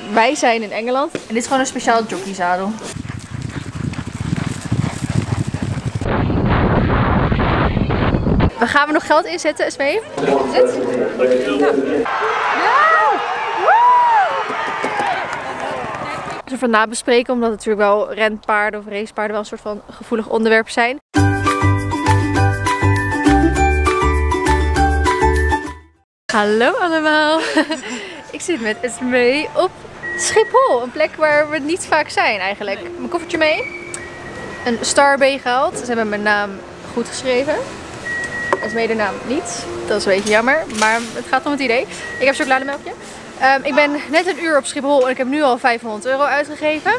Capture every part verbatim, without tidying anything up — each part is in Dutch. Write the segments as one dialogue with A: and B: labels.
A: wij zijn in Engeland. En dit is gewoon een speciaal jockeyzadel. We gaan we nog geld inzetten, Esmee? Zit? Ja. We gaan nabespreken, omdat het natuurlijk wel renpaarden of racepaarden wel een soort van gevoelig onderwerp zijn. Hallo allemaal! Ik zit met Esmee op Schiphol, een plek waar we niet vaak zijn eigenlijk. Mijn koffertje mee, een Starbay gehaald. Ze hebben mijn naam goed geschreven. Esmee de naam niet, dat is een beetje jammer, maar het gaat om het idee. Ik heb chocolademelkje. Um, ik ben net een uur op Schiphol en ik heb nu al vijfhonderd euro uitgegeven.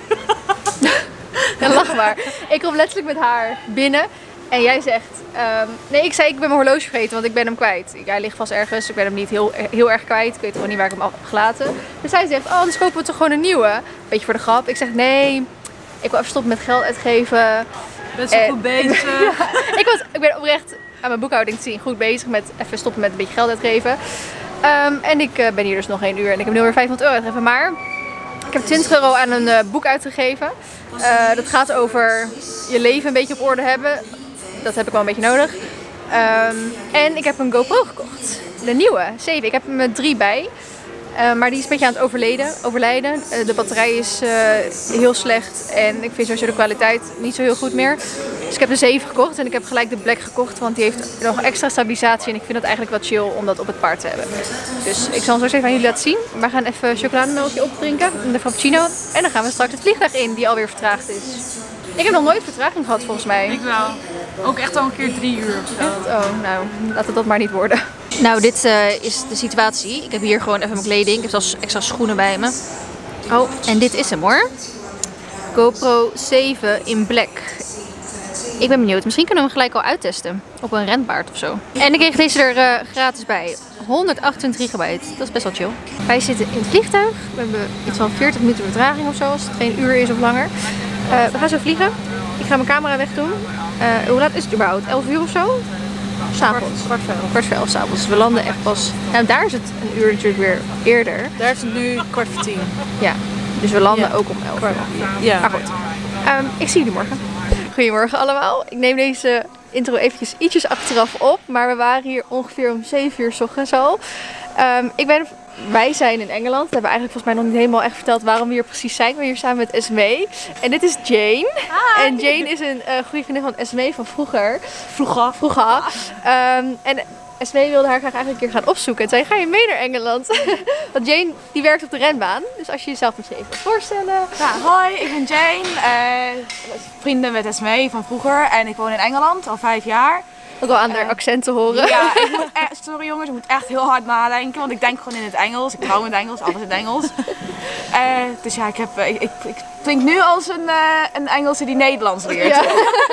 A: Ja, lach maar. Ik kom letterlijk met haar binnen en jij zegt... Um, nee, ik zei ik ben mijn horloge vergeten, want ik ben hem kwijt. Hij ligt vast ergens, ik ben hem niet heel, heel erg kwijt. Ik weet gewoon niet waar ik hem heb gelaten. Dus zij zegt, oh, anders kopen we toch gewoon een nieuwe. Beetje voor de grap. Ik zeg, nee, ik wil even stoppen met geld uitgeven.
B: Best wel goed bezig.
A: Ja, ik, was, ik ben oprecht aan mijn boekhouding te zien goed bezig met even stoppen met een beetje geld uitgeven. Um, en ik uh, ben hier dus nog één uur en ik heb nu weer vijfhonderd euro uitgegeven. Maar ik heb twintig euro aan een uh, boek uitgegeven. Uh, dat gaat over je leven een beetje op orde hebben. Dat heb ik wel een beetje nodig. Um, en ik heb een GoPro gekocht. De nieuwe, zeven. Ik heb hem met drie bij. Uh, maar die is een beetje aan het overleden, overlijden. Uh, de batterij is uh, heel slecht en ik vind sowieso de kwaliteit niet zo heel goed meer. Dus ik heb de zeven gekocht en ik heb gelijk de Black gekocht, want die heeft nog extra stabilisatie en ik vind het eigenlijk wel chill om dat op het paard te hebben. Dus ik zal hem zo eens even aan jullie laten zien. We gaan even chocolademelkje opdrinken, de frappuccino en dan gaan we straks het vliegtuig in die alweer vertraagd is. Ik heb nog nooit vertraging gehad volgens mij.
B: Ik wel. Ook echt al een keer drie uur of zo.
A: Echt? Oh, nou, laat het dat maar niet worden. Nou, dit uh, is de situatie. Ik heb hier gewoon even mijn kleding. Ik heb zelfs extra schoenen bij me. Oh, en dit is hem hoor. GoPro zeven in black. Ik ben benieuwd. Misschien kunnen we hem gelijk al uittesten. Op een renpaard of zo. En ik kreeg deze er uh, gratis bij. honderdachtentwintig gigabyte. Dat is best wel chill. Wij zitten in het vliegtuig. We hebben iets van veertig minuten vertraging of zo. Als het geen uur is of langer. Uh, we gaan zo vliegen. Ik ga mijn camera wegdoen. Uh, hoe laat is het überhaupt? elf uur of zo? S'avonds.
B: Kwart voor elf.
A: Kwart voor elf s'avonds. We landen echt pas... Nou, daar is het een uur natuurlijk weer eerder.
B: Daar is het nu kwart voor tien.
A: Ja. Dus we landen
B: Ja.
A: ook om elf uur.
B: Ja.
A: Maar goed. Um, ik zie jullie morgen. Goedemorgen allemaal. Ik neem deze intro eventjes ietsjes achteraf op. Maar we waren hier ongeveer om zeven uur 's ochtends al. Um, ik ben... Wij zijn in Engeland. We hebben eigenlijk volgens mij nog niet helemaal echt verteld waarom we hier precies zijn. We hier samen met Esmee. En dit is Jane.
B: Hi.
A: En Jane is een uh, goede vriendin van Esmee van vroeger.
B: Vroeger.
A: Vroeger. Um, en Esmee wilde haar graag eigenlijk een keer gaan opzoeken. En zei, ga je mee naar Engeland? Want Jane die werkt op de renbaan. Dus als je jezelf moet je even voorstellen.
C: Ja, hoi, ik ben Jane. Uh, vrienden met Esmee van vroeger. En ik woon in Engeland al vijf jaar.
A: Ook wel aan haar uh, accent te horen.
C: Ja, ik moet echt, sorry jongens, ik moet echt heel hard nadenken. Want ik denk gewoon in het Engels. Ik hou in het Engels, alles in het Engels. Uh, dus ja, ik, heb, uh, ik, ik, ik klink nu als een, uh, een Engelse die Nederlands leert.
A: Ja.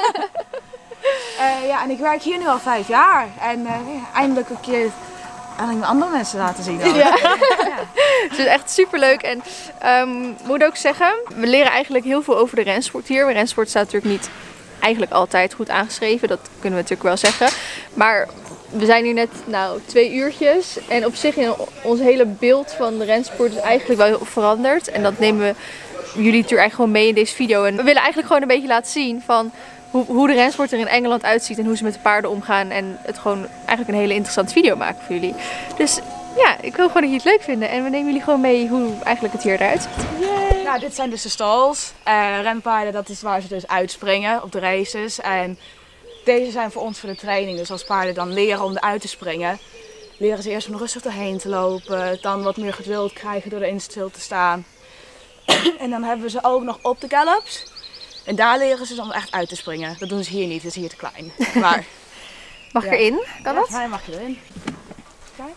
C: uh, ja, en ik werk hier nu al vijf jaar. En uh, ja, eindelijk een keer aan andere mensen laten zien. Dan.
A: Ja. Ja. Het is echt super leuk. En um, moet ook zeggen, we leren eigenlijk heel veel over de rensport hier. Rensport staat natuurlijk niet... eigenlijk altijd goed aangeschreven, dat kunnen we natuurlijk wel zeggen. Maar we zijn hier net nou, twee uurtjes en op zich in ons hele beeld van de rensport is eigenlijk wel heel veranderd. En dat nemen we jullie natuurlijk eigenlijk gewoon mee in deze video. En we willen eigenlijk gewoon een beetje laten zien van hoe, hoe de rensport er in Engeland uitziet en hoe ze met de paarden omgaan. En het gewoon eigenlijk een hele interessante video maken voor jullie. Dus ja, ik wil gewoon dat jullie het leuk vinden en we nemen jullie gewoon mee hoe eigenlijk het hier eruit ziet.
C: Yay. Nou, dit zijn dus de stalls. Uh, renpaarden, dat is waar ze dus uitspringen op de races. En deze zijn voor ons voor de training. Dus als paarden dan leren om eruit te springen, leren ze eerst om rustig doorheen te lopen. Dan wat meer geduld krijgen door erin stil te staan. En dan hebben we ze ook nog op de gallops. En daar leren ze om echt uit te springen. Dat doen ze hier niet, dat is hier te klein. Maar,
A: mag ik
C: ja.
A: erin? Kan
C: ja,
A: dat?
C: Ja, mag je erin. Kijk.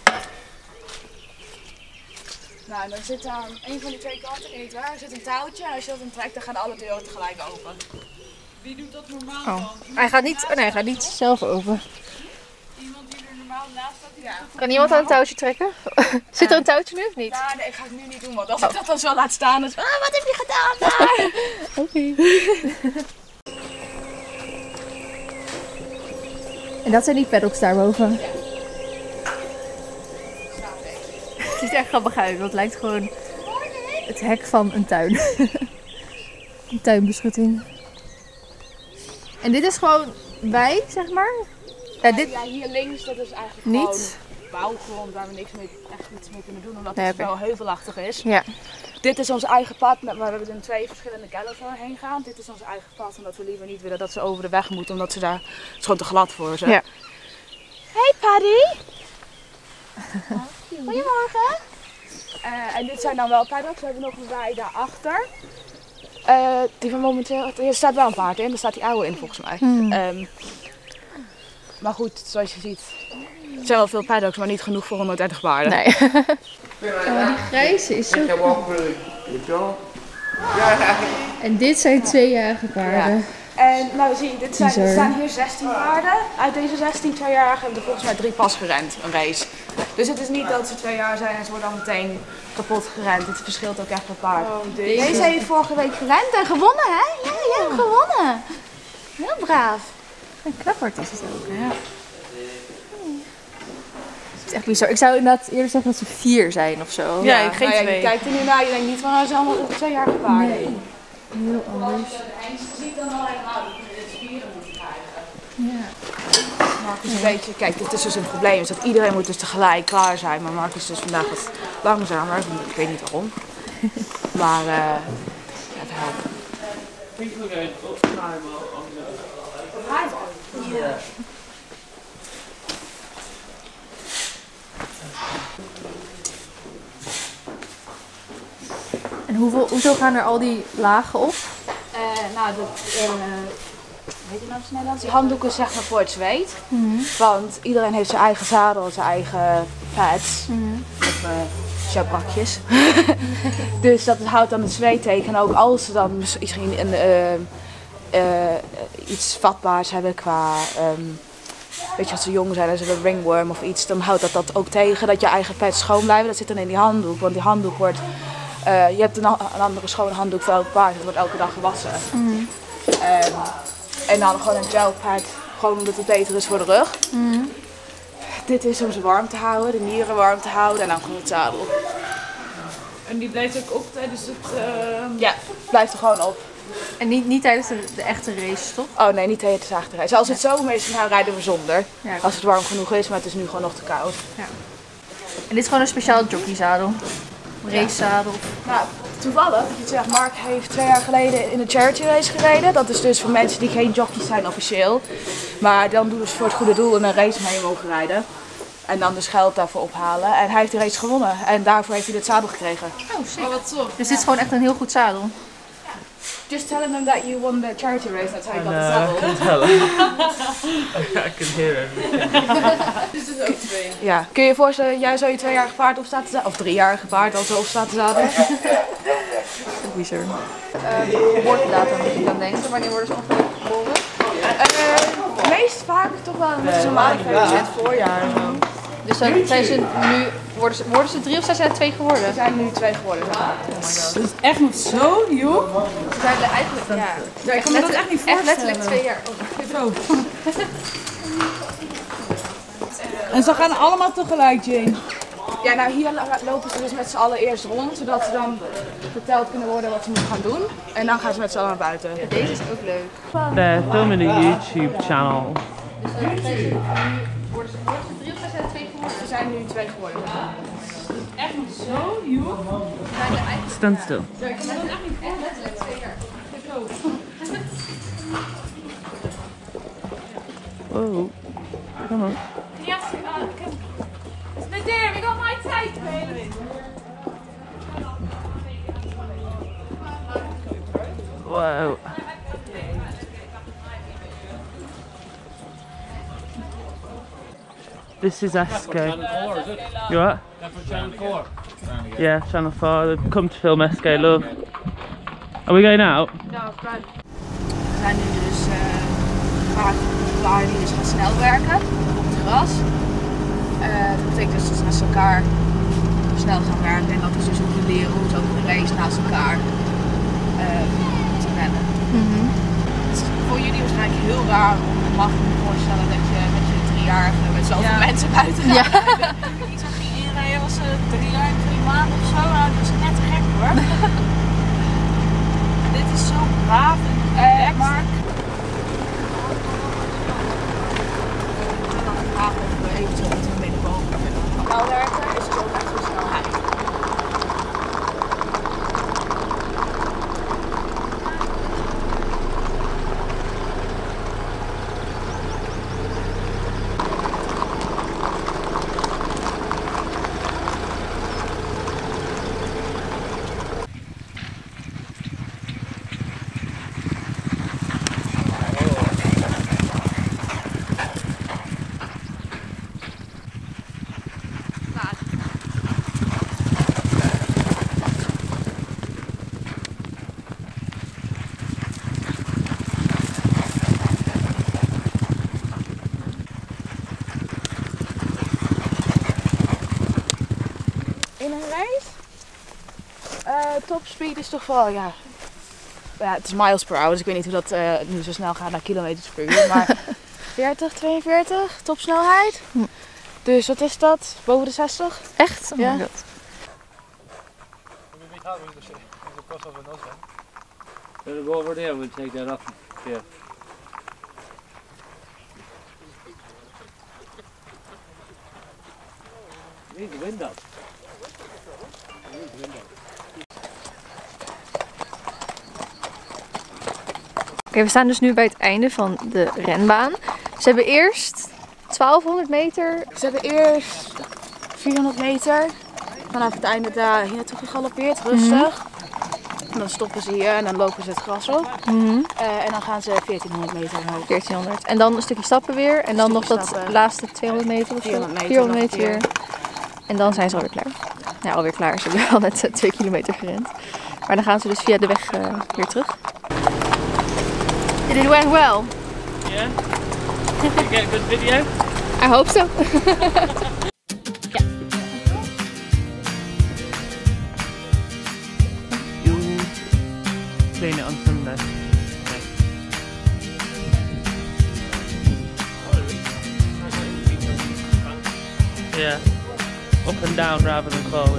C: Nou, en dan zit aan een van die twee kanten, niet waar, er zit een touwtje. En als je dat dan trekt, dan gaan alle deuren tegelijk open.
B: Wie doet dat normaal
A: Oh.
B: dan?
A: Hij gaat niet, oh nee, hij gaat niet zelf open.
B: Iemand die er normaal naast staat? Die
C: Ja.
A: Kan iemand aan een touwtje trekken? Zit er een touwtje nu of niet?
C: Ja, nee, ik ga het nu niet doen, want als ik dat dan zo laat staan, dan is ah, wat heb je gedaan daar?
A: Oké. En dat zijn die paddocks daarboven. Het ziet er echt grappig uit, want het lijkt gewoon het hek van een tuin. Een tuinbeschutting. En dit is gewoon wij, zeg maar? Ja, dit...
C: ja, hier links, dat is eigenlijk
A: Niet?
C: gewoon bouwgrond waar we niks mee, echt niets mee kunnen doen, omdat
A: Nee,
C: het
A: oké.
C: wel heuvelachtig is.
A: Ja.
C: Dit is ons eigen pad, met, waar we in twee verschillende kellers heen gaan. Dit is ons eigen pad, omdat we liever niet willen dat ze over de weg moeten, omdat ze daar, het is gewoon te glad voor ze.
A: Ja.
C: Hey Paddy! Goedemorgen! Uh, en dit zijn dan wel paddocks, we hebben nog een wei daarachter. Uh, die van momenteel, er staat wel een paard in, er staat die oude in volgens mij.
A: Hmm.
C: Um, maar goed, zoals je ziet, er zijn wel veel paddocks, maar niet genoeg voor honderddertig paarden.
A: Nee. Oh, die grijze is zo. En dit zijn tweejarige paarden.
C: Ja. En nou zie je, dit zijn, er
A: Bizar.
C: staan hier zestien paarden. Uit deze zestien tweejarigen hebben er volgens mij drie pas gerend, een race. Dus het is niet dat ze twee jaar zijn en ze worden dan meteen kapot gerend. Het verschilt ook echt per paard.
B: Oh,
C: deze. deze heeft vorige week gerend en gewonnen, hè? Ja, jij hebt gewonnen. Heel braaf.
A: Een knapperd is het ook. Ja. Het is echt bizar. Ik zou inderdaad eerder zeggen dat ze vier zijn of zo.
B: Ja, ik geen
C: nou ja,
B: twee.
C: je kijkt er nu naar, je denkt niet van, nou, ze zijn allemaal tweejarige paarden.
A: Nee. Heel anders.
C: Je ziet dan al helemaal dat je spieren moet krijgen.
A: Ja.
C: Marcus een beetje, kijk, dit is dus een probleem, is dat iedereen moet dus tegelijk klaar zijn, maar Marcus is dus vandaag wat langzamer, ik weet niet waarom. Maar uh, het helpt.
D: Yeah.
A: En hoeveel, hoezo gaan er al die lagen op?
C: Uh, nou, dat, uh, weet je nou op het Nederlands? Die handdoeken zeg maar voor het zweet.
A: Mm-hmm.
C: Want iedereen heeft zijn eigen zadel, zijn eigen pads.
A: Mm-hmm.
C: Of uh, sjabrakjes. Dus dat houdt dan het zweet tegen. En ook als ze dan misschien een, uh, uh, iets vatbaars hebben qua... Um, weet je, als ze jong zijn en ze hebben ringworm of iets, dan houdt dat dat ook tegen dat je eigen pads schoon blijven. Dat zit dan in die handdoek, want die handdoek wordt... Uh, je hebt een, een andere schone handdoek voor elk paard, het wordt elke dag gewassen.
A: Mm-hmm.
C: Um, en dan gewoon een gelpad, gewoon omdat het beter is voor de rug.
A: Mm-hmm.
C: Dit is om ze warm te houden, de nieren warm te houden en dan gewoon het zadel.
B: En die blijft ook op tijdens het... Uh...
C: Ja, blijft er gewoon op.
A: En niet, niet tijdens de, de echte race, toch?
C: Oh nee, niet tijdens de achterreis. Als het zomer is, dan rijden we zonder.
A: Ja,
C: Als het warm genoeg is, maar het is nu gewoon nog te koud.
A: ja. En dit is gewoon een speciaal jockeyzadel. Racezadel.
C: Nou, toevallig, dat je het zegt, Mark heeft twee jaar geleden in een charity race gereden. Dat is dus voor mensen die geen jockeys zijn officieel. Maar dan doen ze voor het goede doel een race mee mogen rijden. En dan dus geld daarvoor ophalen. En hij heeft die race gewonnen. En daarvoor heeft hij dit zadel gekregen.
A: Oh, sick.
B: Oh, wat tof.
A: Dus dit is gewoon echt een heel goed zadel.
C: Just telling them that you won the charity race, that's how you got the
D: I
C: zadel.
D: can tell her. I can hear everything.
B: Dit is ook twee.
C: Ja, kun je je voorstellen, jij zo je tweejarige paard op staat te zadelen, of driejarige paard al zo op staat te zadelen?
A: Ook bizar. Uh, geboortedatum moet je dan denken. Wanneer worden ze ongeveer geboren?
C: Uh, meest vaak toch wel met zo'n maand in het voorjaar en zo.
A: Dus dan zijn ze nu, worden ze, worden ze drie of zijn ze twee geworden?
C: We zijn nu twee geworden. Oh my god.
B: Dat is echt nog zo jong.
A: Ze zijn er eigenlijk dan.
C: Ja.
B: Ja, ik kan me dat echt niet
A: Echt
B: voorstellen.
A: letterlijk twee jaar.
B: Zo. En ze gaan allemaal tegelijk, Jane.
C: Ja, nou hier lopen ze dus met z'n allen eerst rond, zodat ze dan verteld kunnen worden wat ze moeten gaan doen. En dan gaan ze met z'n allen naar buiten.
A: Deze is ook leuk.
D: They're filming a YouTube channel.
A: Dus dan zijn ze nu, worden ze, worden ze drie of zijn ze twee geworden?
C: Ze zijn nu twee geworden.
B: Echt nog zo jong.
D: Stand still.
B: Ja, ik kan me dat echt niet
A: Echt letterlijk twee jaar.
D: Whoa. Come on.
B: Yes, uh, it's Nadir, we got my tape, baby.
D: Whoa. This is Esko. You what?
E: Channel four.
D: Yeah, Channel four. They've come to film Esko, love. Are we going out?
C: Nou, we zijn nu dus uh, waar die dus gaan snel werken op het gras. Uh, dat betekent dus dat ze naast elkaar snel gaan werken en dat is dus ook leren hoe ze ook een race naast elkaar uh, te rennen.
A: Mm-hmm.
C: Het is voor jullie waarschijnlijk heel raar, mag ik me voorstellen dat je met je driejarige met zoveel
B: Ja.
C: mensen buiten gaat.
A: Ja.
B: Iets wat ging inrijden was uh, drie jaar en drie maanden of zo. Nou, dat is net te gek hoor.
C: topspeed is toch wel, ja, ja, het is miles per hour, dus ik weet niet hoe dat uh, nu zo snel gaat naar kilometers per uur, maar veertig, tweeënveertig topsnelheid. Hm. Dus wat is dat? Boven de zestig?
A: Echt? Oh
C: ja.
A: my god.
D: We'll go over there, we'll take that up. Yeah. Need the window. Need the window.
A: Oké, we staan dus nu bij het einde van de renbaan. Ze hebben eerst twaalfhonderd meter.
C: Ze hebben eerst vierhonderd meter vanaf het einde daar hier naartoe gegalopeerd, rustig. Mm-hmm. En dan stoppen ze hier en dan lopen ze het gras op. Mm-hmm. uh, en dan gaan ze veertienhonderd meter omhoog.
A: veertienhonderd. En dan een stukje stappen weer. En dan nog dat stappen. laatste tweehonderd meter of zo.
C: vierhonderd meter,
A: vierhonderd meter weer. En dan zijn ze alweer klaar. Ja, alweer klaar. Ze hebben wel net uh, twee kilometer gerend. Maar dan gaan ze dus via de weg uh, weer terug. Did it went well?
D: Yeah. Did you get a good video?
A: I hope so.
D: Clean it on Sunday. Yeah. Yeah. Up and down rather than forward.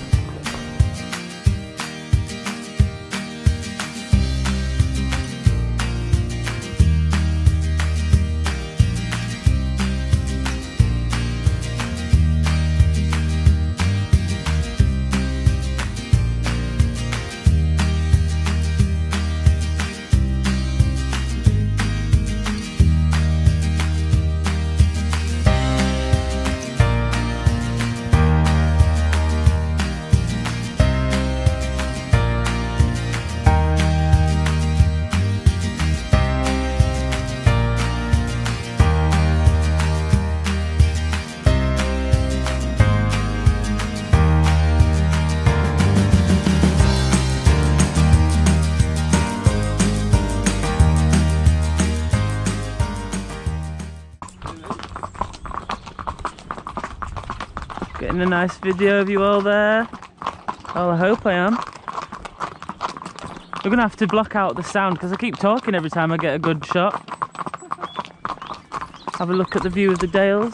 D: Getting a nice video of you all there. Well, I hope I am. We're gonna have to block out the sound because I keep talking every time I get a good shot. Have a look at the view of the Dales.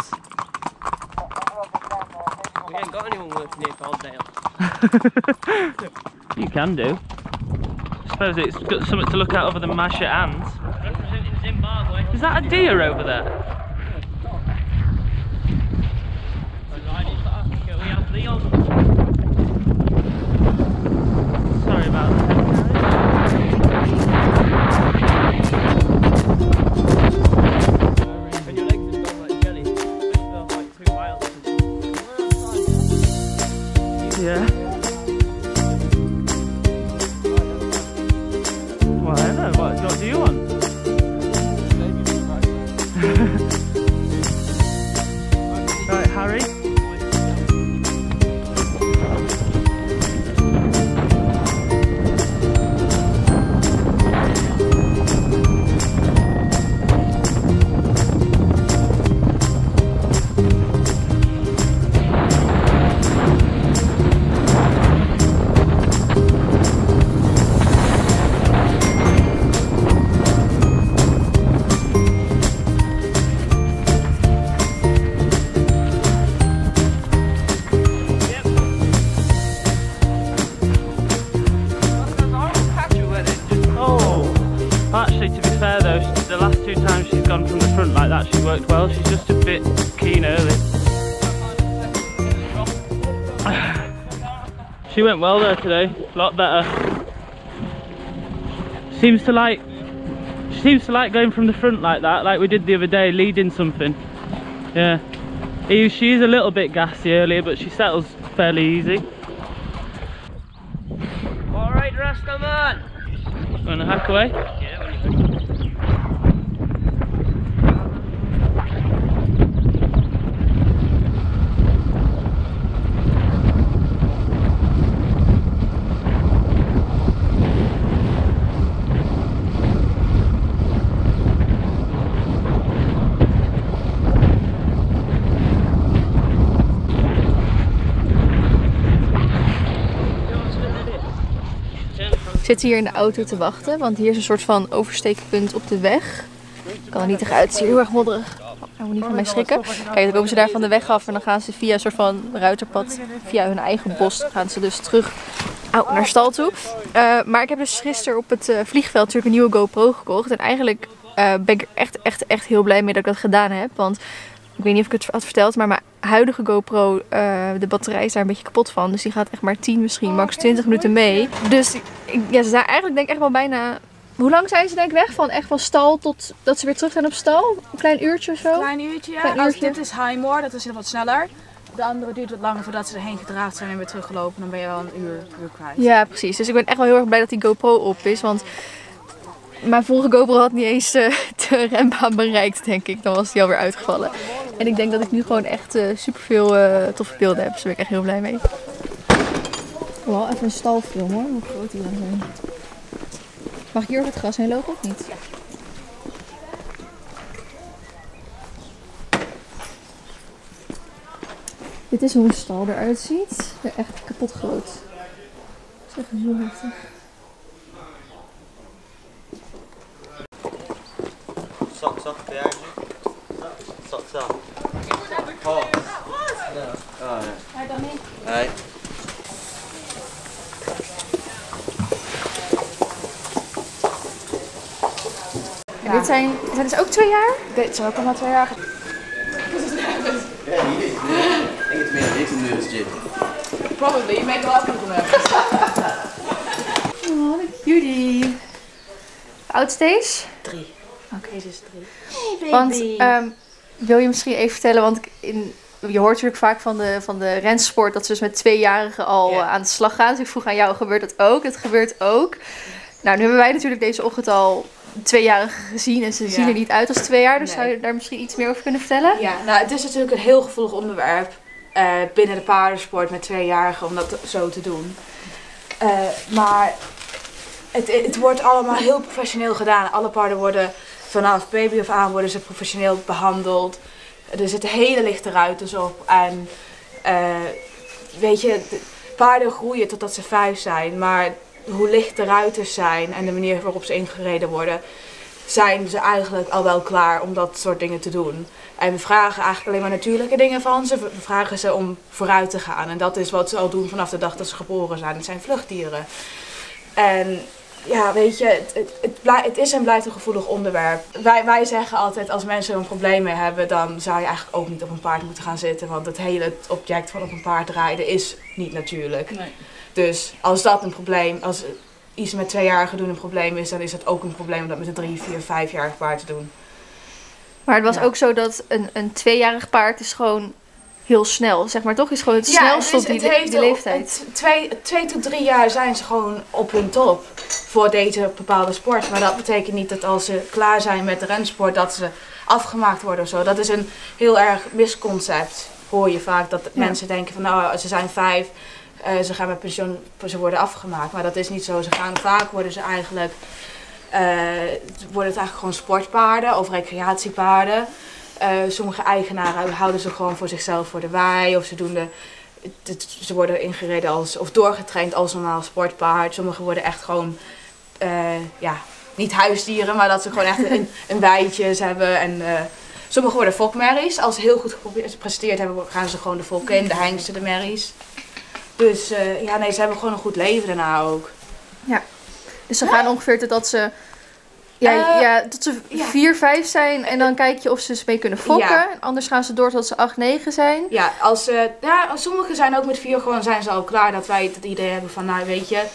E: We ain't got anyone working here called Dale.
D: You can do. I suppose it's got something to look at other than mash your hands.
E: Representing Zimbabwe.
D: Is that a deer over there? Sorry about that.
E: When your legs have gone like jelly, fish feel like two miles.
D: Yeah. Well, I don't know. What, what do you want? Right, Harry. The last two times she's gone from the front like that, she's worked well. She's just a bit keen early. She went well there today, a lot better. Seems to like, she seems to like going from the front like that, like we did the other day, leading something. Yeah. She's a little bit gassy earlier, but she settles fairly easy.
E: Alright, Rasta man!
D: Wanna hack away?
E: Yeah, when you're ready.
A: Ik zit hier in de auto te wachten, want hier is een soort van oversteekpunt op de weg. Ik kan er niet tegen uit, het is hier heel erg modderig. Oh, hij moet niet van mij schrikken. Kijk, dan komen ze daar van de weg af en dan gaan ze via een soort van ruiterpad, via hun eigen bos, gaan ze dus terug oh, naar stal toe. Uh, maar ik heb dus gisteren op het uh, vliegveld natuurlijk een nieuwe GoPro gekocht. En eigenlijk uh, ben ik er echt, echt, echt heel blij mee dat ik dat gedaan heb. Want ik weet niet of ik het had verteld, maar mijn huidige GoPro, uh, de batterij is daar een beetje kapot van. Dus die gaat echt maar tien, misschien max twintig minuten mee. Dus ik, ja, ze zijn eigenlijk denk ik echt wel bijna... Hoe lang zijn ze denk ik weg? Van echt van stal tot dat ze weer terug zijn op stal? Een klein uurtje of zo?
C: Een klein uurtje, ja.
A: Klein
C: Als
A: uurtje.
C: dit is Highmore, dat is wat sneller. De andere duurt wat langer voordat ze erheen gedraagd zijn en weer teruggelopen. Dan ben je wel een uur, uur kwijt.
A: Ja, precies. Dus ik ben echt wel heel erg blij dat die GoPro op is. Want mijn vorige GoPro had niet eens uh, de rembaan bereikt, denk ik. Dan was die alweer uitgevallen. En ik denk dat ik nu gewoon echt uh, super veel uh, toffe beelden heb. Dus daar ben ik echt heel blij mee. Wel even een stalfilm hoor, hoe groot die dan zijn. Mag ik hier over het gras heen lopen of niet? Ja. Dit is hoe een stal eruit ziet. Ja, echt kapot groot. Zeg, zo heftig.
F: Zak, zak, ben jij nu? Zak, zak. Oh. Oh, nee.
C: Hij dan niet?
F: Nee.
A: En dit zijn, zijn dus ook twee jaar?
C: Dit zijn ook al maar twee jaar.
F: Ja, niet. Ik denk het meer niks in de gym.
C: Probably, you make a lot of people nervous.
A: Oh, wat een cutie. Hoe oud is deze?
C: Drie.
A: Oké, okay.
C: Deze is drie.
A: Want um, wil je misschien even vertellen, want in, je hoort natuurlijk vaak van de, van de rensport dat ze dus met tweejarigen al
C: Ja.
A: aan de slag gaan. Dus ik vroeg aan jou, gebeurt dat ook? Het gebeurt ook. Nou, nu hebben wij natuurlijk deze ochtend al tweejarigen gezien en ze
C: Ja.
A: zien er niet uit als twee jaar. Dus
C: Nee.
A: zou je daar misschien iets meer over kunnen vertellen?
C: Ja, nou het is natuurlijk een heel gevoelig onderwerp uh, binnen de paardensport met tweejarigen om dat zo te doen. Uh, maar het, het wordt allemaal heel professioneel gedaan. Alle paarden worden vanaf baby af aan worden ze professioneel behandeld. Er zitten hele lichte ruiters op en uh, weet je, de paarden groeien totdat ze vijf zijn, maar hoe licht de ruiters zijn en de manier waarop ze ingereden worden, zijn ze eigenlijk al wel klaar om dat soort dingen te doen. En we vragen eigenlijk alleen maar natuurlijke dingen van ze. We vragen ze om vooruit te gaan. En dat is wat ze al doen vanaf de dag dat ze geboren zijn. Het zijn vluchtdieren. En ja, weet je, het, het, het, blij, het is en blijft een gevoelig onderwerp. Wij, wij zeggen altijd, als mensen er een probleem mee hebben, dan zou je eigenlijk ook niet op een paard moeten gaan zitten. Want het hele object van op een paard rijden is niet natuurlijk. Nee. Dus als dat een probleem, als iets met tweejarigen doen een probleem is, dan is het ook een probleem om dat met een drie, vier, vijfjarig paard te doen.
A: Maar het was
C: Ja.
A: ook zo dat een, een tweejarig paard is gewoon heel snel, zeg maar toch? Is gewoon het
C: Ja,
A: snelste
C: het
A: op
C: is-
A: die,
C: het heeft
A: die
C: op-
A: leeftijd.
C: het twee, twee tot drie jaar zijn ze gewoon op hun top voor deze bepaalde sport. Maar dat betekent niet dat als ze klaar zijn met de rensport, dat ze afgemaakt worden of zo. Dat is een heel erg misconcept. Hoor je vaak dat
A: Ja.
C: mensen denken van nou, ze zijn vijf, uh, ze gaan met pensioen, ze worden afgemaakt. Maar dat is niet zo. Ze gaan vaak worden ze eigenlijk, uh, worden het eigenlijk gewoon sportpaarden of recreatiepaarden. Uh, sommige eigenaren houden ze gewoon voor zichzelf voor de wei of ze doen de, het, ze worden ingereden als of doorgetraind als normaal sportpaard. Sommigen worden echt gewoon, uh, ja, niet huisdieren, maar dat ze gewoon echt een, een weitjes hebben. En uh, sommigen worden fokmerries. Als ze heel goed gepresteerd hebben, gaan ze gewoon de fokken in, de hengsten, de merries. Dus uh, ja, nee, ze hebben gewoon een goed leven daarna ook.
A: Ja. Dus ze gaan ongeveer totdat ze Ja,
C: Uh,
A: ja, tot ze
C: ja.
A: vier, vijf zijn en dan kijk je of ze mee kunnen fokken.
C: Ja.
A: Anders gaan ze door tot ze acht, negen zijn.
C: Ja, als, uh, ja, als sommigen zijn ook met vier gewoon zijn ze al klaar. Dat wij het idee hebben van, nou weet je,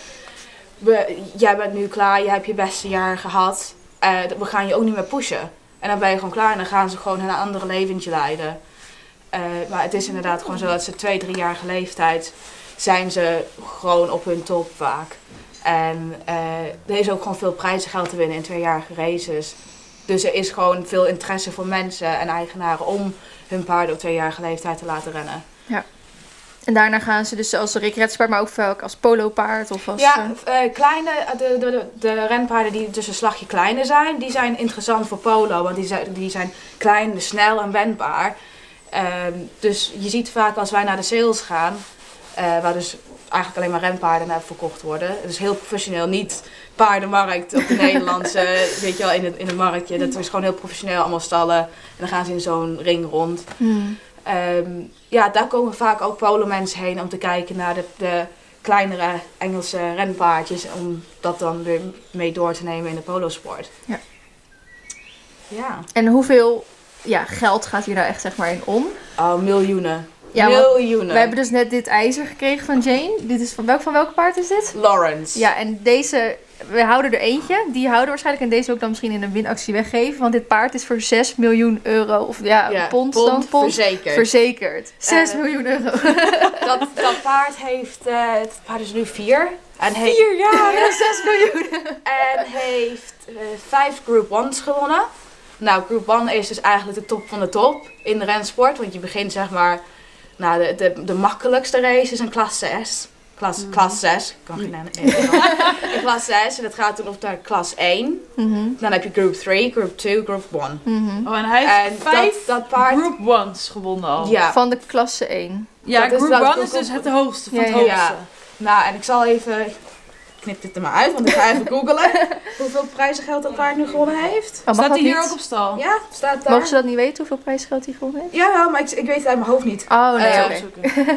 C: we, jij bent nu klaar, je hebt je beste jaar gehad. Uh, we gaan je ook niet meer pushen. En dan ben je gewoon klaar en dan gaan ze gewoon een andere leventje leiden. Uh, maar het is inderdaad gewoon zo dat ze twee, driejarige leeftijd zijn ze gewoon op hun top vaak. En uh, er is ook gewoon veel prijzengeld te winnen in tweejarige races. Dus er is gewoon veel interesse voor mensen en eigenaren om hun paarden op tweejarige leeftijd te laten rennen.
A: Ja. En daarna gaan ze dus als recreatiepaard, maar ook vaak als polopaard of als...
C: Ja,
A: uh,
C: uh, kleine, de, de, de, de renpaarden die dus een slagje kleiner zijn, die zijn interessant voor polo. Want die zijn, die zijn klein, snel en wendbaar. Uh, dus je ziet vaak als wij naar de sales gaan, Uh, waar dus eigenlijk alleen maar renpaarden naar verkocht worden. Het is heel professioneel, niet paardenmarkt op de Nederlandse, weet je wel, in het, in het marktje. Dat is gewoon heel professioneel, allemaal stallen. En dan gaan ze in zo'n ring rond.
A: Hmm.
C: Um, ja, daar komen vaak ook polomensen heen om te kijken naar de, de kleinere Engelse renpaardjes. Om dat dan weer mee door te nemen in de polosport.
A: Ja.
C: Ja.
A: En hoeveel ja, geld gaat hier nou echt zeg maar in om?
C: Oh, miljoenen.
A: Ja,
C: miljoenen.
A: We hebben dus net dit ijzer gekregen van Jane. Dit is van welk, van welk paard is dit?
C: Lawrence.
A: Ja, en deze, we houden er eentje. Die houden we waarschijnlijk. En deze wil ik dan misschien in een winactie weggeven. Want dit paard is voor zes miljoen euro. Of ja,
C: ja
A: pond,
C: pond
A: dan pond.
C: Verzekerd.
A: Verzekerd. zes
C: Uh,
A: miljoen euro.
C: dat, dat paard heeft, uh, het paard is nu vier. En heeft,
A: Vier jaar, ja, zes miljoen.
C: En heeft uh, vijf Group one's gewonnen. Nou, Group one is dus eigenlijk de top van de top in de rensport. Want je begint zeg maar, nou, de, de, de makkelijkste race is een klas zes. Klas, mm. klas zes. Ik kan geen nee, klas zes. En dat gaat toen op naar klas één.
A: Mm-hmm.
C: Dan heb je Group three, Group two, Group one.
A: Mm-hmm.
B: Oh, en hij heeft
C: en
B: vijf
C: dat, dat paard,
B: Group one's gewonnen al.
C: Ja.
A: Van de klasse één.
B: Ja,
C: dat is
B: Group
C: dat-
B: one
C: Group-
B: is dus het hoogste van
A: Ja,
B: het
A: ja,
B: hoogste.
C: ja. Nou, en ik zal even... Ik knip dit er maar uit, want ik ga even googlen hoeveel prijzengeld dat paard nu gewonnen heeft.
A: Oh, mag
B: Staat
A: dat
B: hij hier
A: niet?
B: ook op stal?
C: Ja, staat daar.
A: Mogen ze dat niet weten, hoeveel prijsgeld hij gewonnen heeft?
C: Ja, wel, maar ik, ik weet het uit mijn hoofd niet.
A: Oh, nee,
C: Eh,
A: oké.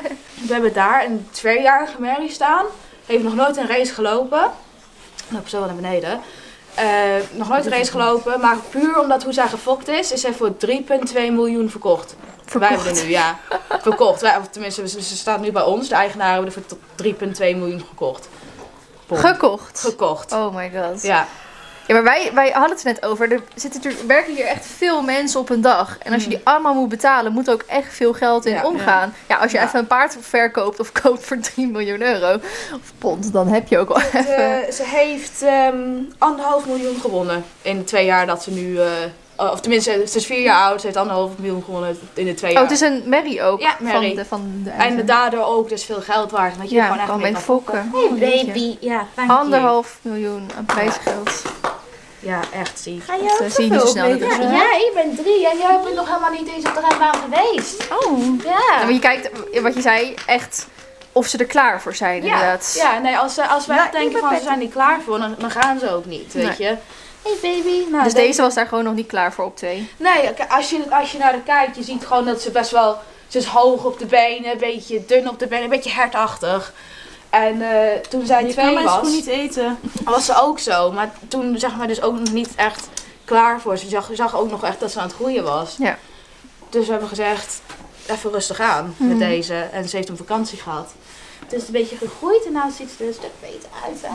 C: We hebben daar een tweejarige Mary staan. Heeft nog nooit een race gelopen. Loop zo wel naar beneden. Uh, nog nooit een race gelopen, maar puur omdat hoe zij gefokt is, is zij voor drie komma twee miljoen verkocht. Wij hebben er nu, ja. Verkocht. Wij, of tenminste, ze, ze staat nu bij ons. De eigenaren hebben er voor tot drie komma twee miljoen gekocht. Pond.
A: Gekocht?
C: Gekocht.
A: Oh my god.
C: Ja.
A: Ja, maar wij, wij hadden het er net over. Er zitten natuurlijk, werken hier echt veel mensen op een dag. En als je die allemaal moet betalen, moet er ook echt veel geld in
C: Ja,
A: omgaan. Ja, als je
C: Ja.
A: even een paard verkoopt of koopt voor drie miljoen euro of pond, dan heb je ook wel even...
C: Uh, ze heeft um, anderhalf miljoen gewonnen in de twee jaar dat ze nu... Uh, of tenminste, ze is vier jaar oud. Ze heeft anderhalf miljoen gewonnen in de twee jaar.
A: Oh, het is een Mary ook.
C: Ja, Mary.
A: Van de, van de
C: En daardoor ook dus veel geld waard. Want je
A: ja,
C: gewoon echt
A: kan
C: mee
A: mee
C: kan
A: fokken.
C: Hey
A: Oh, jeetje.
C: baby. Ja, thank you.
A: Anderhalf miljoen aan prijsgeld.
C: Ja, echt ziek.
B: Ga je
A: Dat uh, zie je niet zo snel.
B: Ja,
A: natuurlijk.
C: Ja, ik ben drie en jij bent nog helemaal niet eens op de renbaan geweest.
A: Oh.
C: Ja.
A: Ja, maar je kijkt, wat je zei, echt of ze er klaar voor zijn
C: Ja,
A: inderdaad.
C: ja nee, als, ze- als wij
A: Ja,
C: echt denken
A: ik ben
C: van ze
A: pet.
C: zijn niet klaar voor, dan, dan gaan ze ook niet, weet
A: Nee.
C: je. Hey baby. Nou,
A: Dus
C: dat-
A: deze was daar gewoon nog niet klaar voor op twee.
C: Nee, k- als je, als je naar haar kijkt, je ziet gewoon dat ze best wel... Ze is hoog op de benen, een beetje dun op de benen, een beetje hertachtig. En eh, toen zij
B: Je kan
C: twee
B: mijn
C: was,
B: schoen niet eten.
C: was ze ook zo. Maar toen zeg maar dus ook nog niet echt klaar voor. Ze zag, je zag ook nog echt dat ze aan het groeien was.
A: Ja.
C: Dus we hebben gezegd, even rustig aan
A: Mhm.
C: met deze. En ze heeft een vakantie gehad. Het is een beetje gegroeid en nou ziet ze er een stuk beter uit, hè?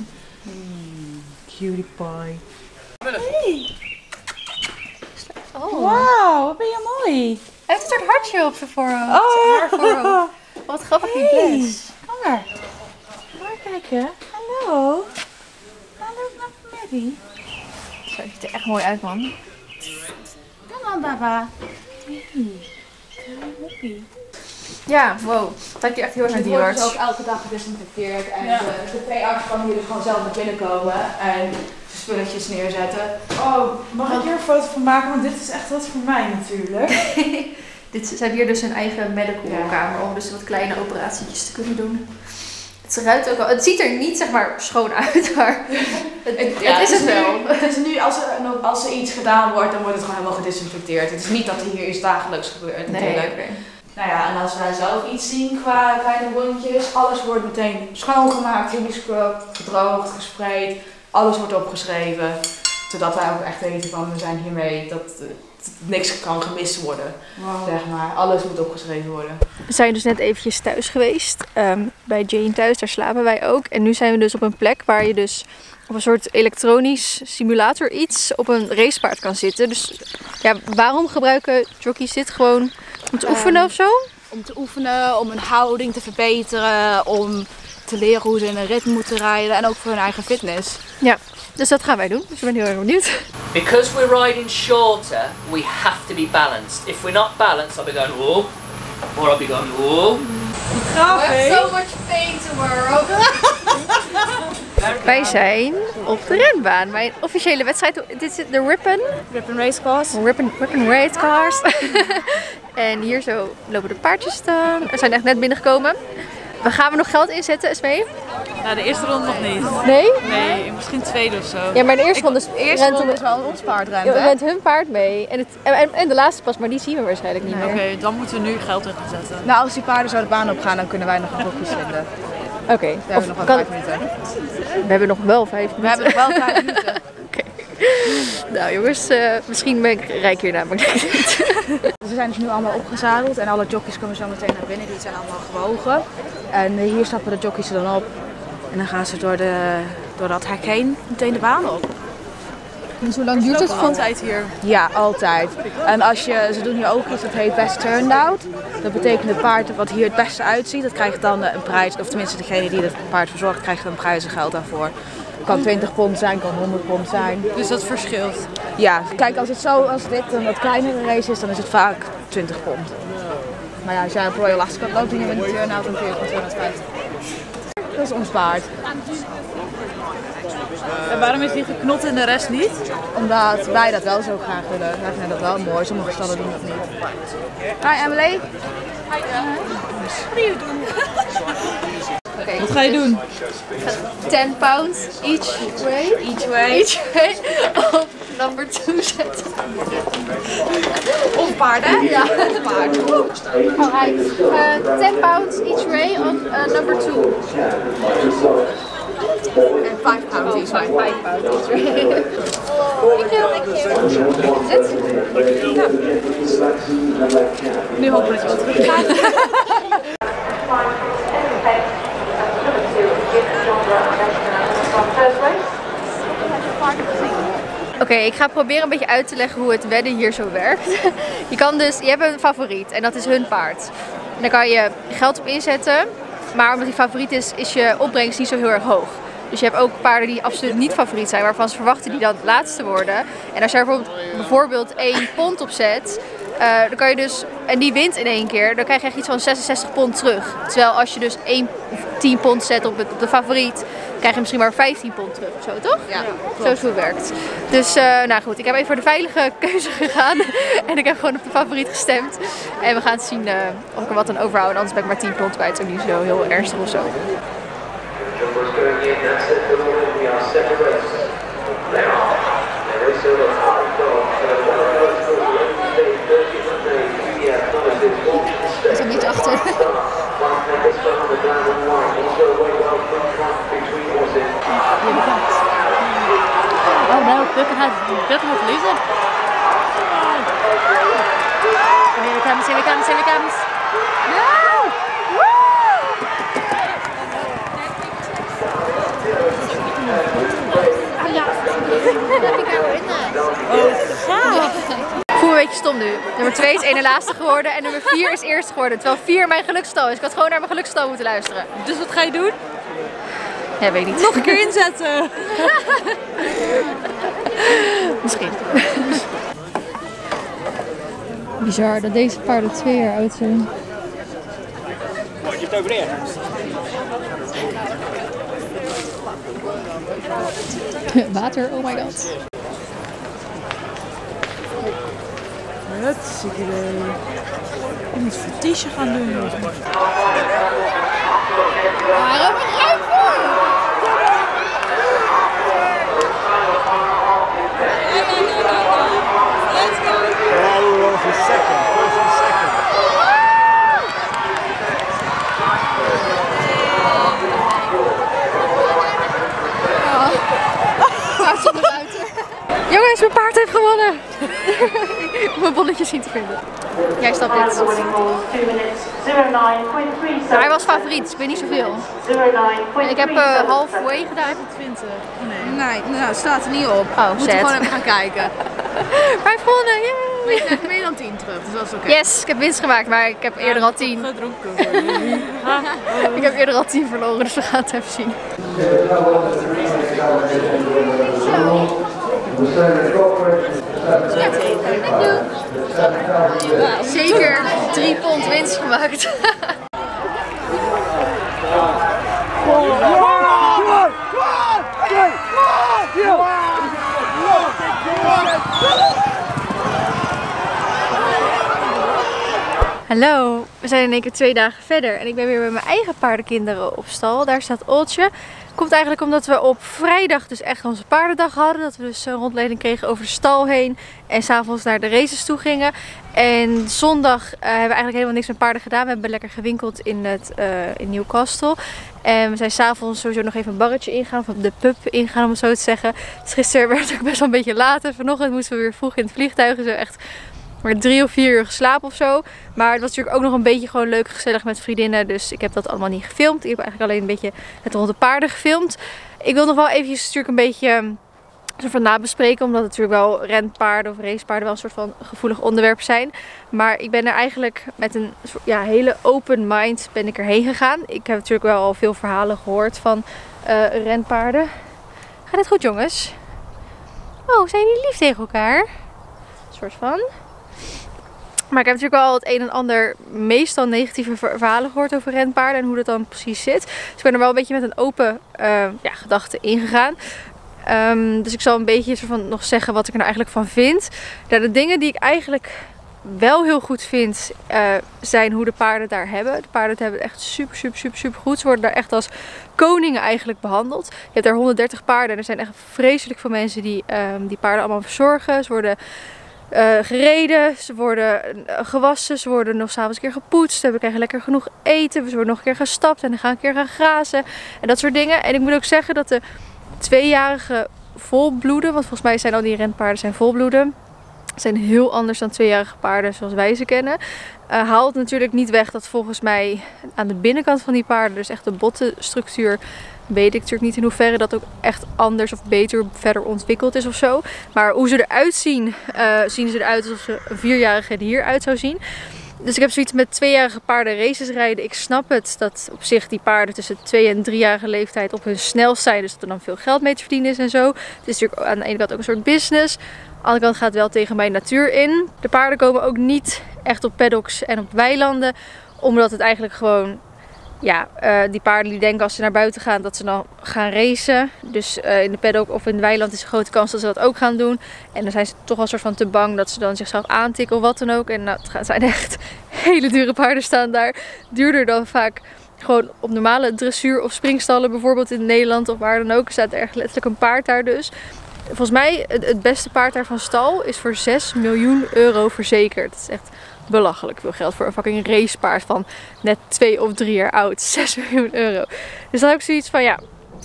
B: Cutie pie.
A: Oh.
B: Wauw, wat ben je mooi.
A: Hij heeft een soort hartje op zijn voorhoofd.
B: Oh.
A: Haar voorhoofd. Wat grappig die
B: Hey.
A: bless.
B: Kom maar. Maar kijken. Hallo. Hallo, Mary.
A: Zo, die ziet er echt mooi uit, man.
C: Kom aan, baba.
A: Ja, wow. Dat heb je echt heel erg naar
C: Het wordt dus
A: dierarts.
C: ook elke dag gedesinfecteerd. En
B: Ja.
C: de, de veearts kan hier dus gewoon zelf naar binnen komen. En spulletjes neerzetten.
B: Oh, mag ik hier een foto van maken? Want dit is echt wat voor mij natuurlijk.
A: Dit, ze hebben hier dus een eigen medical
C: Ja.
A: kamer om dus wat kleine operatietjes te kunnen doen. Het ruikt ook wel. Het ziet er niet zeg maar schoon uit, maar het, het,
C: Ja,
A: is het
C: nu-
A: wel.
C: Het is nu, als er, als er iets gedaan wordt, dan wordt het gewoon helemaal gedesinfecteerd. Het is niet dat er hier iets dagelijks gebeurt natuurlijk.
A: oké.
C: Nou ja, en als wij zelf iets zien qua kleine wondjes, alles wordt meteen schoongemaakt, heli-scrub, gedroogd, gesprayed. Alles wordt opgeschreven. Zodat wij ook echt weten van, we zijn hiermee, dat, eh, dat niks kan gemist worden. Zeg maar, alles moet opgeschreven worden.
A: We zijn dus net eventjes thuis geweest. ehm, bij Jane thuis, daar slapen wij ook. En nu zijn we dus op een plek waar je dus op een soort elektronisch simulator iets op een racepaard kan zitten. Dus ja, waarom gebruiken jockeys dit gewoon om te oefenen
C: Ehm,
A: of zo?
C: Om te oefenen, om hun houding te verbeteren, om te leren hoe ze in een rit moeten rijden en ook voor hun eigen fitness.
A: Ja, dus dat gaan wij doen. Dus ik ben heel erg benieuwd.
E: Because we're riding shorter, we have to be balanced. If we're not balanced, I'll be going, whoa. Or I'll be going, whoa.
B: Gaaf, hè?
A: much pain tomorrow. Wij zijn op de renbaan. Mijn officiële wedstrijd. Dit is de Ripon.
C: Ripon Racecars.
A: Ripon, Ripon Racecars. En hier zo lopen de paardjes staan. We zijn echt net binnengekomen. We gaan we nog geld inzetten, Esmee?
C: Nou, de eerste ronde nog niet.
A: Nee?
C: Nee, misschien tweede of zo.
A: Ja, maar de eerste ronde is,
C: De eerste
A: rent
C: ronde is wel ons paardrente.
A: Je rent hun paard mee. En, het, en, en de laatste pas, maar die zien we waarschijnlijk niet
C: Nee,
A: meer.
C: Oké, okay, dan moeten we nu geld in gaan zetten. Nou, als die paarden zo de baan op gaan, dan kunnen wij nog een blokjes vinden.
A: Oké. Okay.
C: We hebben nog wel
A: kan...
C: vijf minuten.
A: We hebben nog wel vijf minuten.
C: We hebben nog wel vijf minuten.
A: Oké. Okay. Nou jongens, uh, misschien ben ik rijk hierna, maar ik denk het niet.
C: Ze zijn dus nu allemaal opgezadeld en alle jockeys komen zo meteen naar binnen. Die zijn allemaal gewogen. En hier stappen de jockeys er dan op. En dan gaan ze door, de, door dat hek heen meteen de baan op.
A: Dus hoe lang duurt het?
C: Altijd hier? Ja, altijd. En als je, ze doen hier ook iets dat heet best turned out. Dat betekent het paard wat hier het beste uitziet, dat krijgt dan een prijs. Of tenminste degene die het paard verzorgt krijgt dan prijzengeld daarvoor. Het kan twintig pond zijn, kan honderd pond zijn. Dus dat verschilt? Ja, kijk als het zo als dit een wat kleinere race is, dan is het vaak twintig pond. Maar ja, als jij op Royal Ascot loopt en je bent een turn-out, dan kun je gewoon tweehonderdvijftig. Dat is ons paard. En waarom is die geknot en de rest niet? Omdat wij dat wel zo graag willen. Wij vinden dat wel mooi, sommige stallen doen dat niet. Hi Emily. Hi. Wat ga je doen?
A: Okay,
C: Wat ga je doen?
A: ten pounds each way.
C: Each way.
A: Each way op number two zetten.
C: Of paarden?
A: Ja, of paard. Alright. Uh, ten pounds each way op uh, number two.
C: En five pounds each way.
A: five pounds each way. Thank you, thank you. Zit. Ja.
C: Nu hopen we dat je wat terug gaat.
A: Oké, okay, ik ga proberen een beetje uit te leggen hoe het wedden hier zo werkt. Je kan dus, je hebt een favoriet en dat is hun paard. En daar kan je geld op inzetten, maar omdat die favoriet is, is je opbrengst niet zo heel erg hoog. Dus je hebt ook paarden die absoluut niet favoriet zijn, waarvan ze verwachten die dan het laatste worden. En als je bijvoorbeeld, bijvoorbeeld één pond opzet, uh, dan kan je dus, en die wint in één keer, dan krijg je echt iets van zesenzestig pond terug. Terwijl als je dus één of tien pond zet op, het, op de favoriet, krijg je misschien maar vijftien pond terug of zo, toch? Ja, klopt. Zo is hoe het werkt. Dus uh, nou goed, ik heb even voor de veilige keuze gegaan en ik heb gewoon op de favoriet gestemd. En we gaan zien uh, of ik er wat aan overhoud, anders ben ik maar tien pond kwijt. Het is ook niet zo heel ernstig of zo. Er is een beetje achter.
B: Oh no, Bucken had, Bucken had verliezen.
A: Oh, here he comes, here he comes, here he comes. No! Woo! Ik voel me een beetje stom nu. Nummer twee is ene laatste geworden en nummer vier is eerste geworden. Terwijl vier mijn gelukstal is. Ik had gewoon naar mijn gelukstal moeten luisteren.
C: Dus wat ga je doen?
A: Ja, weet ik niet.
C: Nog een keer inzetten.
A: Misschien. Bizar dat deze paarden twee jaar oud zijn. Water, oh my god.
C: Hartstikke idee. Je moet vertiesje gaan doen.
A: Waarom ben jij voor? Jongens, mijn paard heeft gewonnen! Om mijn bolletjes zien te vinden. Jij stapt dit. Hij was favoriet, dus ik weet niet zoveel. En ik heb uh, halfway gedaan voor twintig.
C: Nee, nee, nou, het staat er niet op.
A: Oh,
C: we moeten gewoon even gaan kijken.
A: Hij heeft gewonnen, yay!
C: Maar je krijgt meer dan tien terug, dus dat is oké.
A: Okay. Yes, ik heb winst gemaakt, maar ik heb eerder al tien. Ik heb eerder al tien verloren, dus we gaan het even zien. Zeker drie pond winst gemaakt. Hallo. we zijn in één keer twee dagen verder en ik ben weer met mijn eigen paardenkinderen op stal. Daar staat Oltje. Komt eigenlijk omdat we op vrijdag dus echt onze paardendag hadden. Dat we dus een rondleiding kregen over de stal heen en s'avonds naar de races toe gingen. En zondag uh, hebben we eigenlijk helemaal niks met paarden gedaan. We hebben lekker gewinkeld in, het, uh, in Newcastle. En we zijn s'avonds sowieso nog even een barretje ingaan, of op de pub ingaan om het zo te zeggen. Dus gisteren werd het ook best wel een beetje laat en vanochtend moesten we weer vroeg in het vliegtuig. Zo echt maar drie of vier uur geslapen of zo. Maar het was natuurlijk ook nog een beetje gewoon leuk gezellig met vriendinnen. Dus ik heb dat allemaal niet gefilmd. Ik heb eigenlijk alleen een beetje het rond de paarden gefilmd. Ik wil nog wel eventjes natuurlijk een beetje soort van nabespreken. Omdat natuurlijk wel renpaarden of racepaarden wel een soort van gevoelig onderwerp zijn. Maar ik ben er eigenlijk met een ja, hele open mind ben ik erheen gegaan. Ik heb natuurlijk wel al veel verhalen gehoord van uh, renpaarden. Gaat het goed, jongens? Oh, zijn jullie lief tegen elkaar? Een soort van. Maar ik heb natuurlijk wel al het een en ander meestal negatieve verhalen gehoord over renpaarden en hoe dat dan precies zit. Dus ik ben er wel een beetje met een open uh, ja, gedachte ingegaan. Um, dus ik zal een beetje soort van nog zeggen wat ik er nou eigenlijk van vind. Ja, de dingen die ik eigenlijk wel heel goed vind uh, zijn hoe de paarden daar hebben. De paarden hebben het echt super, super, super, super goed. Ze worden daar echt als koningen eigenlijk behandeld. Je hebt daar honderddertig paarden en er zijn echt vreselijk veel mensen die um, die paarden allemaal verzorgen. Ze worden Uh, gereden, ze worden uh, gewassen, ze worden nog s'avonds een keer gepoetst, we krijgen lekker genoeg eten, we worden nog een keer gestapt en dan gaan we een keer gaan grazen en dat soort dingen. En ik moet ook zeggen dat de tweejarige volbloeden, want volgens mij zijn al die renpaarden zijn volbloeden, zijn heel anders dan tweejarige paarden zoals wij ze kennen. Uh, haalt natuurlijk niet weg dat volgens mij aan de binnenkant van die paarden, dus echt de bottenstructuur, weet ik natuurlijk niet in hoeverre dat ook echt anders of beter verder ontwikkeld is of zo. Maar hoe ze eruit zien, uh, zien ze eruit alsof ze een vierjarige er hieruit zou zien. Dus ik heb zoiets met tweejarige paarden races rijden. Ik snap het dat op zich die paarden tussen twee en driejarige leeftijd op hun snelst zijn. Dus dat er dan veel geld mee te verdienen is en zo. Het is natuurlijk aan de ene kant ook een soort business. Aan de andere kant gaat het wel tegen mijn natuur in. De paarden komen ook niet echt op paddocks en op weilanden. Omdat het eigenlijk gewoon... Ja, uh, die paarden die denken als ze naar buiten gaan dat ze dan gaan racen. Dus uh, in de paddock of in het weiland is een grote kans dat ze dat ook gaan doen. En dan zijn ze toch wel een soort van te bang dat ze dan zichzelf aantikken of wat dan ook. En nou, het zijn echt hele dure paarden staan daar. Duurder dan vaak gewoon op normale dressuur of springstallen bijvoorbeeld in Nederland of waar dan ook. Er staat echt letterlijk een paard daar dus. Volgens mij het, het beste paard daar van stal is voor zes miljoen euro verzekerd. Dat is echt... belachelijk veel geld voor een fucking racepaard van net twee of drie jaar oud. zes miljoen euro. Dus dan heb ik zoiets van ja.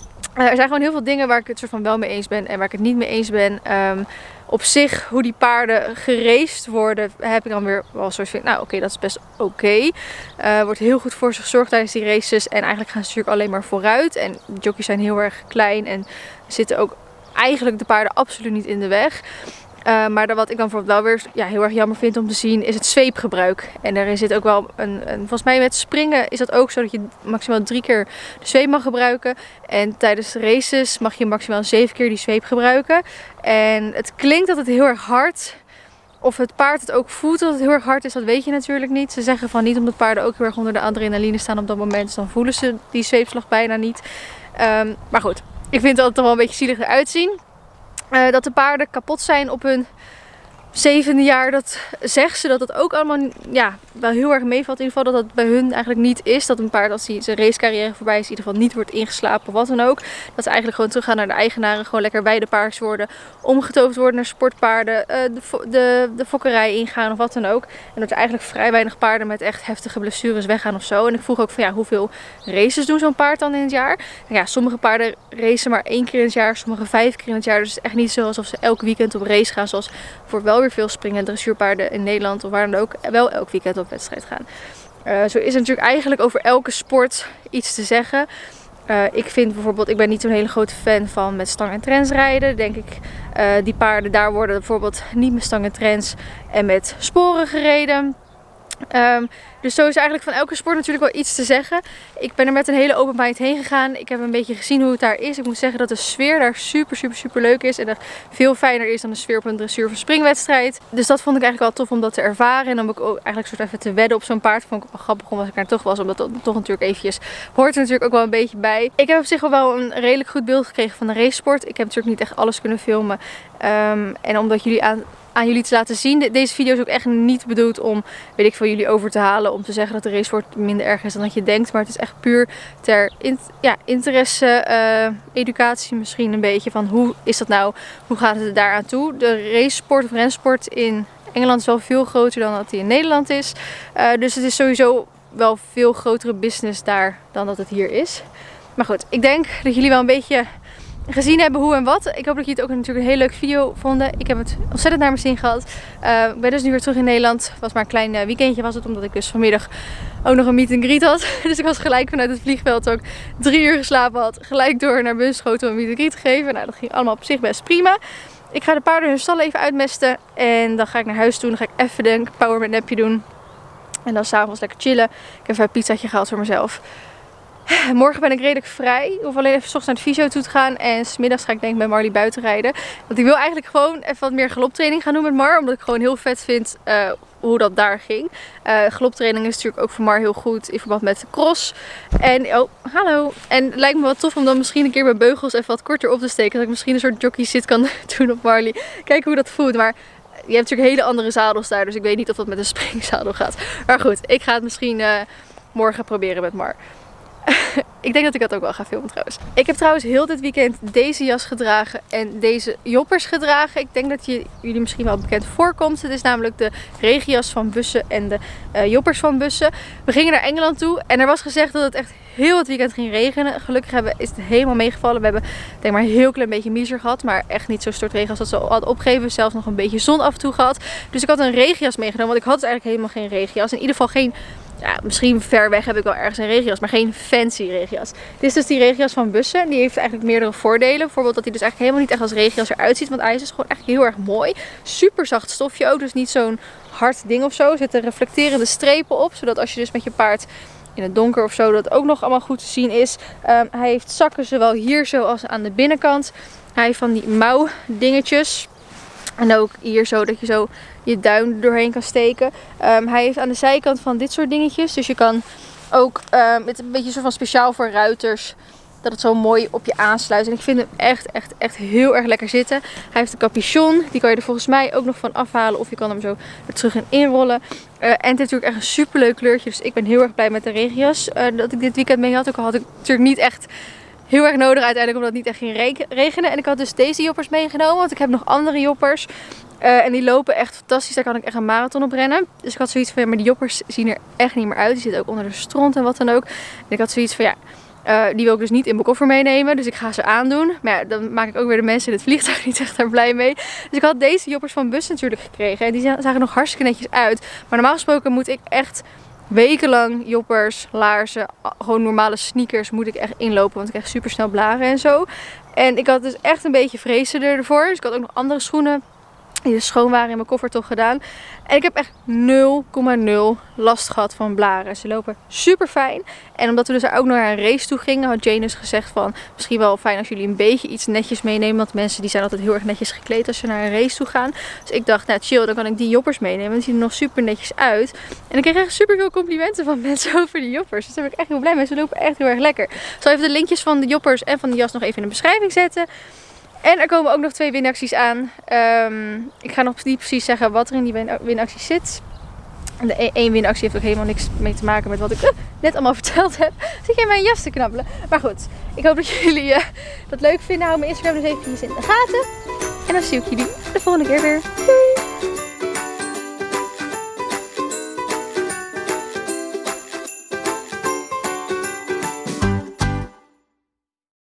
A: Er zijn gewoon heel veel dingen waar ik het soort van wel mee eens ben en waar ik het niet mee eens ben. Um, op zich, hoe die paarden geraced worden, heb ik dan weer wel zoiets van, nou oké, okay, dat is best oké. Okay. Uh, wordt heel goed voor ze gezorgd tijdens die races en eigenlijk gaan ze natuurlijk alleen maar vooruit. En de jockeys zijn heel erg klein en zitten ook eigenlijk de paarden absoluut niet in de weg. Uh, maar wat ik dan bijvoorbeeld wel weer ja, heel erg jammer vind om te zien is het zweepgebruik. En daarin zit ook wel een, een... Volgens mij met springen is dat ook zo dat je maximaal drie keer de zweep mag gebruiken. En tijdens de races mag je maximaal zeven keer die zweep gebruiken. En het klinkt dat het heel erg hard... Of het paard het ook voelt dat het heel erg hard is, dat weet je natuurlijk niet. Ze zeggen van niet omdat paarden ook heel erg onder de adrenaline staan op dat moment. Dus dan voelen ze die zweepslag bijna niet. Um, maar goed, ik vind het altijd wel een beetje zielig eruit zien. Uh, dat de paarden kapot zijn op hun zevende jaar, dat zegt ze dat dat ook allemaal ja, wel heel erg meevalt. In ieder geval dat dat bij hun eigenlijk niet is. Dat een paard als hij zijn racecarrière voorbij is in ieder geval niet wordt ingeslapen of wat dan ook. Dat ze eigenlijk gewoon teruggaan naar de eigenaren, gewoon lekker weidepaards worden, omgetoverd worden naar sportpaarden, uh, de, de, de fokkerij ingaan of wat dan ook. En dat er eigenlijk vrij weinig paarden met echt heftige blessures weggaan of zo. En ik vroeg ook van ja, hoeveel races doen zo'n paard dan in het jaar? Nou ja, sommige paarden racen maar één keer in het jaar, sommige vijf keer in het jaar. Dus het is echt niet zo alsof ze elk weekend op race gaan, zoals voor wel weer veel springen en dressuurpaarden in Nederland of waar dan ook wel elk weekend op wedstrijd gaan. Uh, zo is er natuurlijk eigenlijk over elke sport iets te zeggen. Uh, ik vind bijvoorbeeld, ik ben niet zo'n hele grote fan van met stang en trends rijden. Denk ik, uh, die paarden daar worden bijvoorbeeld niet met stang en trends en met sporen gereden. Um, dus zo is eigenlijk van elke sport natuurlijk wel iets te zeggen. Ik ben er met een hele open mind heen gegaan. Ik heb een beetje gezien hoe het daar is. Ik moet zeggen dat de sfeer daar super super super leuk is. En dat veel fijner is dan de sfeer op een dressuur of een springwedstrijd. Dus dat vond ik eigenlijk wel tof om dat te ervaren. En dan heb ik ook eigenlijk soort even te wedden op zo'n paard. Vond ik ook wel grappig omdat ik daar toch was. Omdat dat toch natuurlijk eventjes hoort er natuurlijk ook wel een beetje bij. Ik heb op zich wel een redelijk goed beeld gekregen van de racesport. Ik heb natuurlijk niet echt alles kunnen filmen. Um, en omdat jullie aan... aan jullie te laten zien. De, deze video is ook echt niet bedoeld om, weet ik veel, jullie over te halen. Om te zeggen dat de racesport minder erg is dan dat je denkt. Maar het is echt puur ter in, ja, interesse, uh, educatie misschien een beetje. Van hoe is dat nou? Hoe gaat het daaraan toe? De racesport of rensport in Engeland is wel veel groter dan dat die in Nederland is. Uh, dus het is sowieso wel veel grotere business daar dan dat het hier is. Maar goed, ik denk dat jullie wel een beetje gezien hebben hoe en wat. Ik hoop dat jullie het ook natuurlijk een hele leuke video vonden. Ik heb het ontzettend naar mijn zin gehad. Uh, ik ben dus nu weer terug in Nederland. Het was maar een klein uh, weekendje was het, omdat ik dus vanmiddag ook nog een meet and greet had. Dus ik was gelijk vanuit het vliegveld ook drie uur geslapen had. Gelijk door naar Bunschoten om een meet and greet geven. Nou, dat ging allemaal op zich best prima. Ik ga de paarden hun stallen even uitmesten. En dan ga ik naar huis toe. Dan ga ik even een powerman napje doen. En dan s'avonds lekker chillen. Ik heb even een pizzaatje gehaald voor mezelf. Morgen ben ik redelijk vrij. Ik hoef alleen even 's ochtends naar de fysio toe te gaan. En 's middags ga ik denk ik met Marley buiten rijden. Want ik wil eigenlijk gewoon even wat meer galoptraining gaan doen met Mar. Omdat ik gewoon heel vet vind uh, hoe dat daar ging. Uh, galoptraining is natuurlijk ook voor Mar heel goed in verband met de cross. En, oh, hallo. En het lijkt me wel tof om dan misschien een keer mijn beugels even wat korter op te steken. Dat ik misschien een soort jockey sit kan doen op Marley. Kijken hoe dat voelt. Maar je hebt natuurlijk hele andere zadels daar. Dus ik weet niet of dat met een springzadel gaat. Maar goed, ik ga het misschien uh, morgen proberen met Mar. Ik denk dat ik dat ook wel ga filmen trouwens. Ik heb trouwens heel dit weekend deze jas gedragen en deze joppers gedragen. Ik denk dat je, jullie misschien wel bekend voorkomt. Het is namelijk de regenjas van Bussen en de uh, joppers van Bussen. We gingen naar Engeland toe en er was gezegd dat het echt heel het weekend ging regenen. Gelukkig hebben, is het helemaal meegevallen. We hebben denk maar een heel klein beetje miser gehad, maar echt niet zo stortregen als dat ze hadden opgegeven. Zelfs nog een beetje zon af en toe gehad. Dus ik had een regenjas meegenomen, want ik had dus eigenlijk helemaal geen regenjas. In ieder geval geen... Ja, misschien ver weg heb ik wel ergens een regenjas, maar geen fancy regenjas. Dit is dus die regenjas van Bussen. Die heeft eigenlijk meerdere voordelen. Bijvoorbeeld dat hij dus eigenlijk helemaal niet echt als regenjas eruit ziet. Want hij is dus gewoon echt heel erg mooi. Super zacht stofje ook, dus niet zo'n hard ding of zo. Er zitten reflecterende strepen op, zodat als je dus met je paard in het donker of zo, dat het ook nog allemaal goed te zien is. Um, hij heeft zakken zowel hier zo als aan de binnenkant. Hij heeft van die mouw dingetjes. En ook hier zo dat je zo je duim doorheen kan steken. Um, hij heeft aan de zijkant van dit soort dingetjes. Dus je kan ook, um, het is een beetje zo van speciaal voor ruiters, dat het zo mooi op je aansluit. En ik vind hem echt, echt, echt heel erg lekker zitten. Hij heeft een capuchon. Die kan je er volgens mij ook nog van afhalen. Of je kan hem zo er terug in inrollen. Uh, en het heeft natuurlijk echt een super leuk kleurtje. Dus ik ben heel erg blij met de regenjas uh, dat ik dit weekend mee had. Ook al had ik natuurlijk niet echt heel erg nodig uiteindelijk, omdat het niet echt ging regenen. En ik had dus deze joppers meegenomen, want ik heb nog andere joppers. Uh, en die lopen echt fantastisch, daar kan ik echt een marathon op rennen. Dus ik had zoiets van, ja, maar die joppers zien er echt niet meer uit. Die zitten ook onder de stront en wat dan ook. En ik had zoiets van, ja, uh, die wil ik dus niet in mijn koffer meenemen. Dus ik ga ze aandoen. Maar ja, dan maak ik ook weer de mensen in het vliegtuig niet echt daar blij mee. Dus ik had deze joppers van Bussen natuurlijk gekregen. En die zagen nog hartstikke netjes uit. Maar normaal gesproken moet ik echt wekenlang joppers, laarzen, gewoon normale sneakers moet ik echt inlopen. Want ik krijg super snel blaren en zo. En ik had dus echt een beetje vrezen ervoor. Dus ik had ook nog andere schoenen die dus schoon waren in mijn koffer toch gedaan. En ik heb echt nul komma nul last gehad van blaren. Ze lopen super fijn. En omdat we dus daar ook naar een race toe gingen, had Jane dus gezegd van, misschien wel fijn als jullie een beetje iets netjes meenemen. Want mensen die zijn altijd heel erg netjes gekleed als ze naar een race toe gaan. Dus ik dacht, nou chill, dan kan ik die joppers meenemen. Die zien er nog super netjes uit. En ik kreeg echt super veel complimenten van mensen over die joppers. Dus daar ben ik echt heel blij mee. Ze lopen echt heel erg lekker. Ik zal even de linkjes van de joppers en van de jas nog even in de beschrijving zetten. En er komen ook nog twee winacties aan. Um, ik ga nog niet precies zeggen wat er in die win winacties zit. En de één winactie heeft ook helemaal niks mee te maken met wat ik uh, net allemaal verteld heb. Zit je in mijn jas te knabbelen. Maar goed, ik hoop dat jullie uh, dat leuk vinden. Hou mijn Instagram dus even in de gaten. En dan zie ik jullie de volgende keer weer. Doei!